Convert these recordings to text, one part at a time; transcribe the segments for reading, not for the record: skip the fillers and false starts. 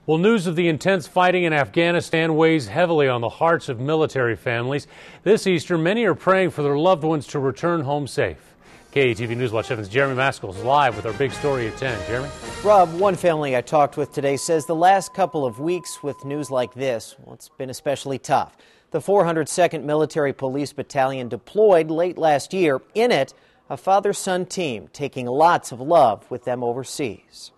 Well, news of the intense fighting in Afghanistan weighs heavily on the hearts of military families. This Easter, many are praying for their loved ones to return home safe. KATV News Watch 7's Jeremy Maskell is live with our big story at 10. Jeremy? Rob, one family I talked with today says the last couple of weeks with news like this, well, it's been especially tough. The 402nd Military Police Battalion deployed late last year. In it, a father-son team taking lots of love with them overseas.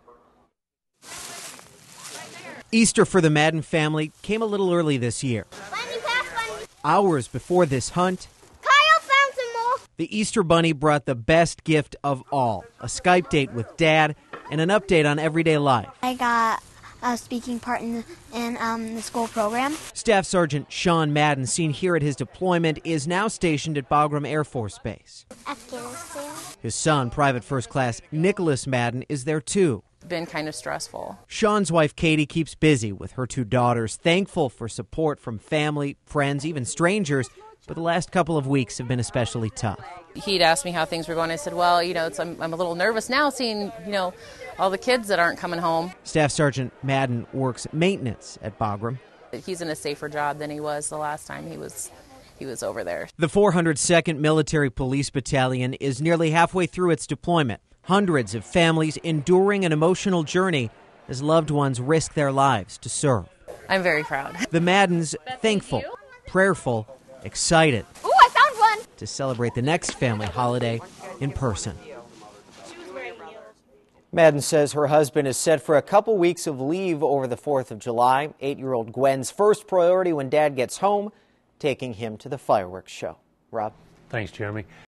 Easter for the Madden family came a little early this year. Hours before this hunt, Kyle found some more. the Easter Bunny brought the best gift of all, a Skype date with Dad and an update on everyday life. I got a speaking part in the school program. Staff Sergeant Sean Madden, seen here at his deployment, is now stationed at Bagram Air Force Base. Afghanistan. His son, Private First Class Nicholas Madden, is there too. Been kind of stressful. Sean's wife Katie keeps busy with her two daughters, thankful for support from family, friends, even strangers, but the last couple of weeks have been especially tough. He'd asked me how things were going. I said, well, I'm a little nervous now seeing, all the kids that aren't coming home. Staff Sergeant Madden works maintenance at Bagram. He's in a safer job than he was the last time he was over there. The 402nd Military Police Battalion is nearly halfway through its deployment. Hundreds of families enduring an emotional journey as loved ones risk their lives to serve. I'm very proud. The Maddens thankful, prayerful, excited. Ooh, I found one! To celebrate the next family holiday in person. Madden says her husband is set for a couple weeks of leave over the 4th of July. 8-year-old Gwen's first priority when Dad gets home, taking him to the fireworks show. Rob? Thanks, Jeremy.